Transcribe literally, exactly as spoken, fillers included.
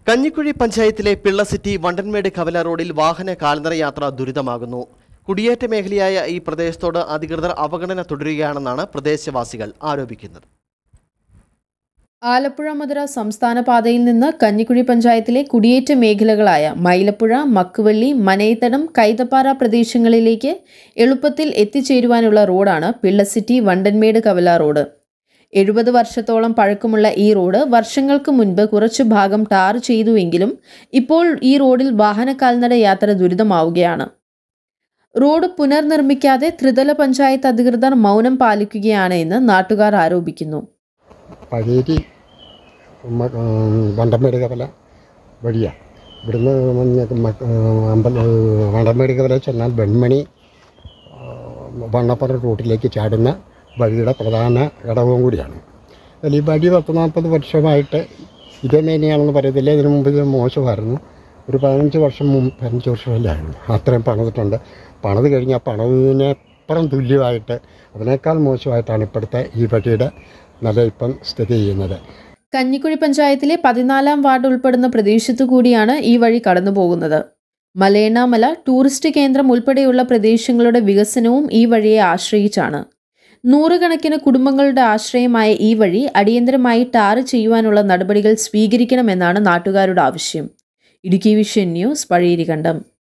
കഞ്ഞിക്കുഴി പഞ്ചായത്തിലെ പിള്ളസിറ്റി വണ്ടൻമേട് കവല റോഡിൽ വാഹന കാൽനട യാത്ര ദുരിതമാകുന്നു. കുടിയേറ്റ മേഖലയായ ഈ പ്രദേശത്തോട് അധികൃതർ അവഗണന തുടരുകയാണെന്നാണ് പ്രദേശവാസികൾ ആരോപിക്കുന്നത്. ആലപ്പുഴ മധുര സംസ്ഥാന പാതയിൽ നിന്ന് കഞ്ഞിക്കുഴി പഞ്ചായത്തിലെ കുടിയേറ്റ മേഖലകളായ മൈലപ്പുഴ, മക്കുവള്ളി, മനേത്തടം, കൈതപ്പാറ പ്രദേശങ്ങളിലേക്ക് എളുപ്പത്തിൽ എത്തിച്ചേരുവാനുള്ള റോഡാണ് പിള്ളസിറ്റി വണ്ടൻമേട് കവല റോഡ്. എഴുപത് വർഷത്തോളം പഴക്കമുള്ള ഈ റോഡ് വർഷങ്ങൾക്ക് മുൻപ് കുറച്ചു ഭാഗം ടാർ ചെയ്തുവെങ്കിലും ഇപ്പോൾ ഈ റോഡിൽ വാഹന കാൽനട യാത്ര ദുരിതമാവുകയാണ്. റോഡ് പുനർനിർമ്മിക്കാതെ ത്രിതല പഞ്ചായത്ത് അധികൃതർ മൗനം പാലിക്കുകയാണ് എന്ന് നാട്ടുകാർ ആരോപിക്കുന്നു. പഴേരി വണ്ടൻമേട് കവല വഴിയാണ്. ഇവിടുന്ന് അമ്പല വണ്ടൻമേട് കവല ചെന്നാൽ വെൺമണി വണ്ണപ്പുറം റൂട്ടിലേക്ക് ചാടുന്ന വഴിയുടെ പ്രധാന ഘടകവും കൂടിയാണ്. അതിൽ ഈ വഴി പത്ത് നാൽപ്പത് വർഷമായിട്ട് ഇതേ മേനെയാണെന്ന് പറയത്തില്ല. ഇതിനു മുമ്പ് ഇത് മോശമായിരുന്നു. ഒരു പതിനഞ്ച് വർഷം മുമ്പ് പതിനഞ്ച് വർഷമല്ലായിരുന്നു അത്രയും പണിതിട്ടുണ്ട്. പണിത് കഴിഞ്ഞാൽ പണിതിനപ്പുറം തുല്യമായിട്ട് അതിനേക്കാൾ മോശമായിട്ടാണ് ഇപ്പോഴത്തെ ഈ വഴിയുടെ നില ഇപ്പം സ്ഥിതി ചെയ്യുന്നത്. കഞ്ഞിക്കുഴി പഞ്ചായത്തിലെ പതിനാലാം വാർഡ് ഉൾപ്പെടുന്ന പ്രദേശത്തു കൂടിയാണ് ഈ വഴി കടന്നു പോകുന്നത്. മലയണ്ണാമല ടൂറിസ്റ്റ് കേന്ദ്രം ഉൾപ്പെടെയുള്ള പ്രദേശങ്ങളുടെ വികസനവും ഈ വഴിയെ ആശ്രയിച്ചാണ്. നൂറുകണക്കിന് കുടുംബങ്ങളുടെ ആശ്രയമായ ഈ വഴി അടിയന്തരമായി ടാർ ചെയ്യുവാനുള്ള നടപടികൾ സ്വീകരിക്കണമെന്നാണ് നാട്ടുകാരുടെ ആവശ്യം. Idukki vision news, പഴയരികണ്ടം.